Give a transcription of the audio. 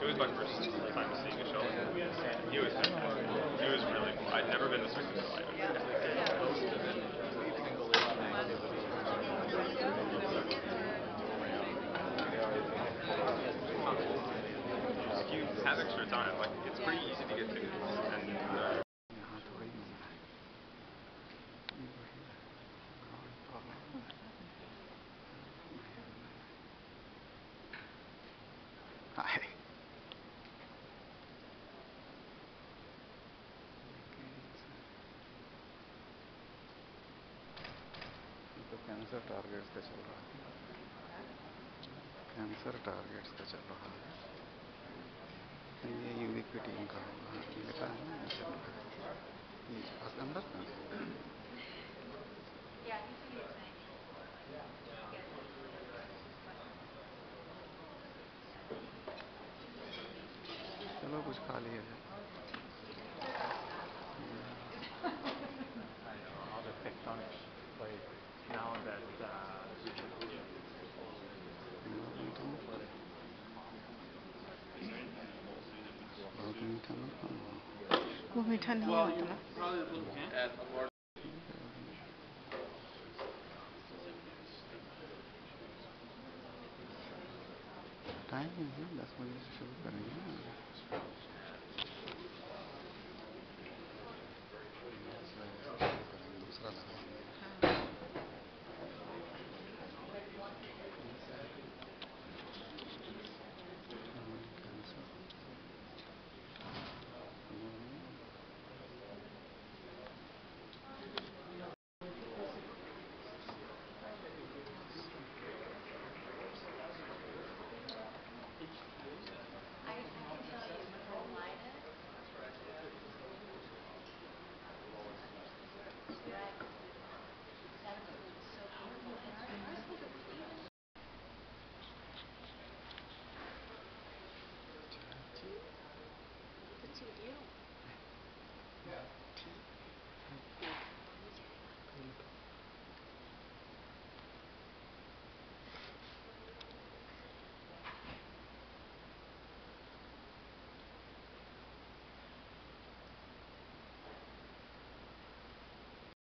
It was my first time seeing a show. He was fantastic. It was really cool. I'd never been to circus in my life. If you have extra time, like it's pretty easy to get tickets, and Hi. तो cancer targets का चल रहा है, cancer targets का चल रहा है, ये यूबिक्विटिन का होगा, लिखा है ना, चल रहा है ये अंदर का। चलो कुछ खा लिया जाए। All the tectonics, like now that वो मीठा नहीं होता ना। टाइम है 10 बजे से शुरू करेंगे ना। दूसरा